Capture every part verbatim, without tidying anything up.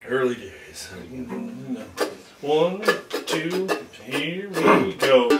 Early days. One, two, here we go.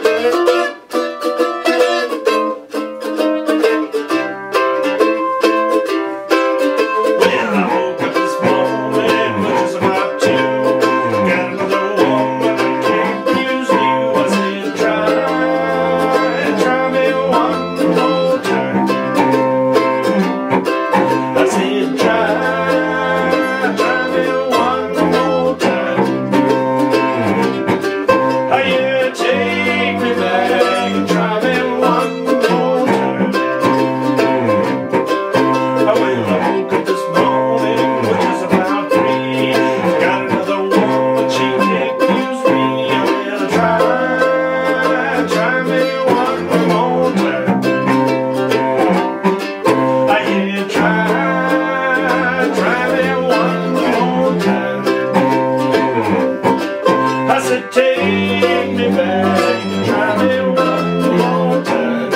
Take me back and try me one more time.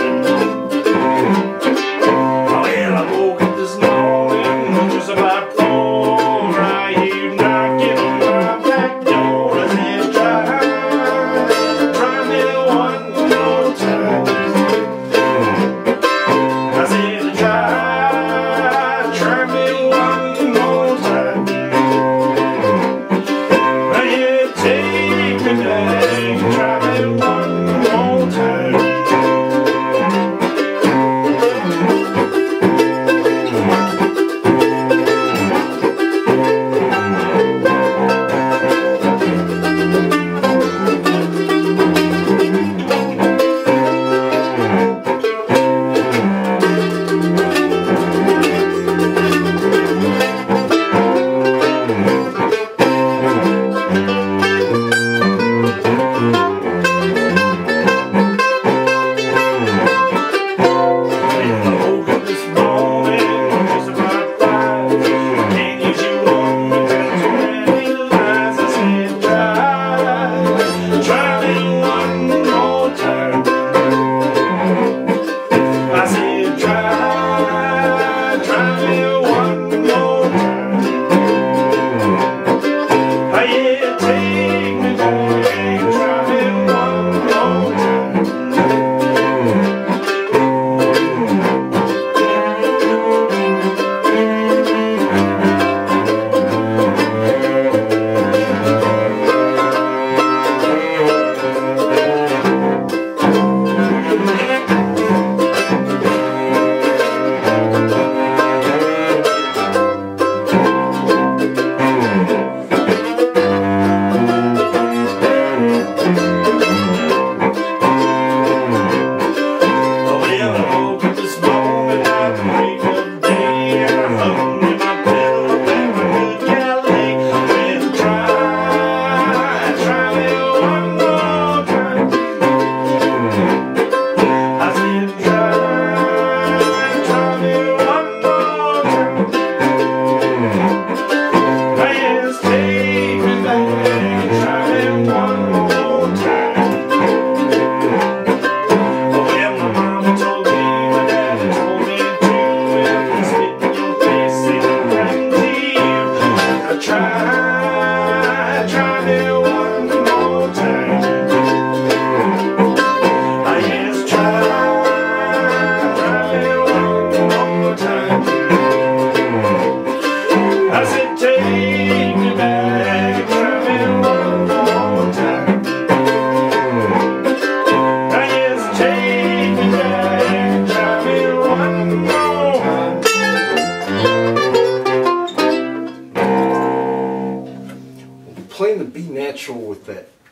Oh, well, I woke up this morning just about four. I hear knocking on my back door. I said, try, try me one more time. I said, try, try me one more time. I said, take me back. Try me one more time. Playing the B natural with that